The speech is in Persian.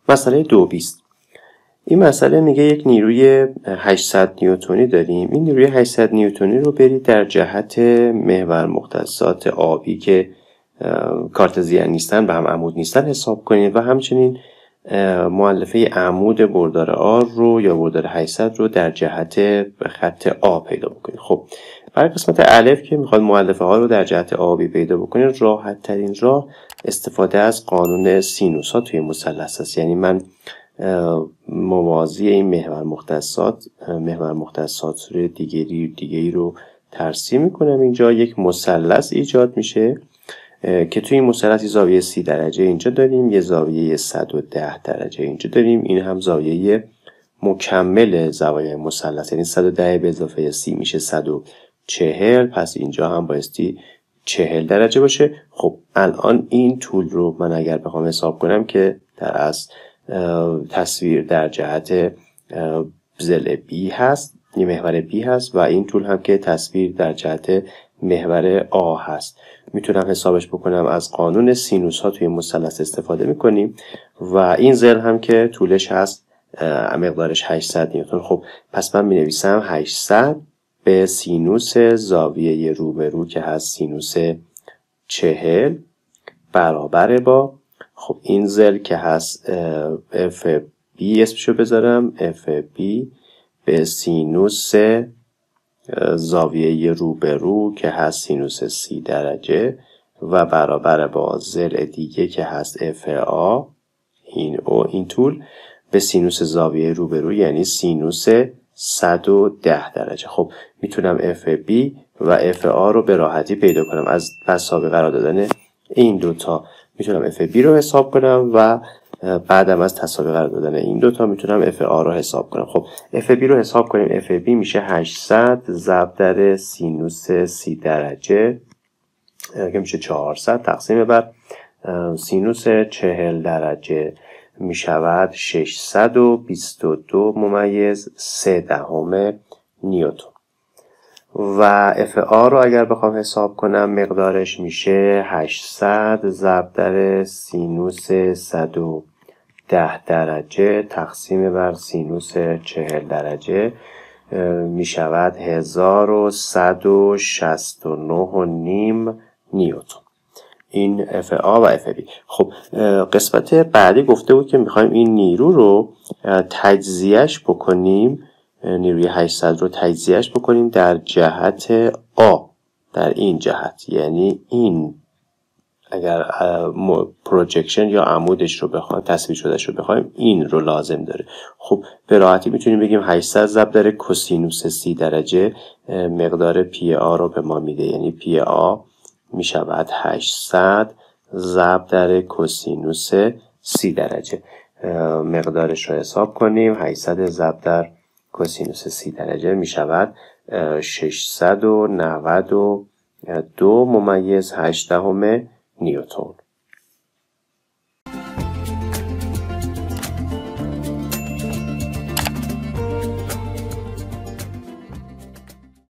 مسئله 220. این مسئله میگه یک نیروی 800 نیوتنی داریم. این نیروی 800 نیوتنی رو برید در جهت محور مختصات آبی که کارتزین نیستن و هم عمود نیستن حساب کنید و همچنین مؤلفه عمود بردار آر رو یا بردار 800 رو در جهت خط آ پیدا بکنید. خب برای قسمت الف که میخواد مؤلفه ها رو در جهت آبی پیدا بکنید، راحت ترین راه استفاده از قانون سینوس ها توی مثلث است. یعنی من موازی این محور مختصات دیگری رو ترسیم میکنم. اینجا یک مثلث ایجاد میشه که توی این مثلث زاویه 30 درجه اینجا داریم، یه زاویه 110 درجه اینجا داریم. این هم زاویه مکمل زوایای مثلث، یعنی 110 به اضافه 30 میشه 140. پس اینجا هم بایستی 40 درجه باشه. خب الان این طول رو من اگر بخوام حساب کنم که در اصل تصویر در جهت ضلع B هست، یه محور B هست و این طول هم که تصویر در جهت محور A هست. میتونم حسابش بکنم، از قانون سینوس ها توی مثلث استفاده میکنیم و این ضلع هم که طولش هست مقدارش 800 نیوتن. خب پس من مینویسم 800 به سینوس زاویه روبرو که هست سینوس 40 برابر با، خب این ضلع که هست اف بی اسمشو بذارم، اف بی به سینوس زاویه روبرو که هست سینوس 30 درجه و برابر با ضلع دیگه که هست اف آ، این طول به سینوس زاویه روبرو یعنی سینوس 110 درجه. خب میتونم اف بی و اف آ رو به راحتی پیدا کنم. از مساوی قرار دادن این دوتا میتونم اف بی رو حساب کنم و بعدم از تساوی قرار دادن این دوتا میتونم اف آ رو حساب کنم. خب اف بی رو حساب کنیم. اف بی میشه 800 ضرب در سینوس 30 درجه که میشه 400 تقسیم بر سینوس 40 درجه میشود 622 ممیز 3 دهم نیوتن. و اف آ رو اگر بخوام حساب کنم مقدارش میشه 800 ضرب در سینوس 110 درجه تقسیم بر سینوس 40 درجه میشود 1169.5 نیوتن. این اف آ و اف بی. خب قسمت بعدی گفته بود که میخوایم این نیرو رو تجزیهش بکنیم، نیروی 800 رو تجزیهش بکنیم در جهت آ، در این جهت. یعنی این اگر پروجکشن یا عمودش رو بخوایم، تصویر شدهش رو بخوایم، این رو لازم داره. خب به راحتی میتونیم بگیم 800 ضرب در کوسینوس 30 درجه مقدار پی آ رو به ما میده. یعنی پی آ میشود 800 ضرب در کوسینوس 30 درجه. مقدارش رو حساب کنیم. 800 ضرب در کوسینوس 30 درجه میشود 692 ممیز 8 دهم نیوتن.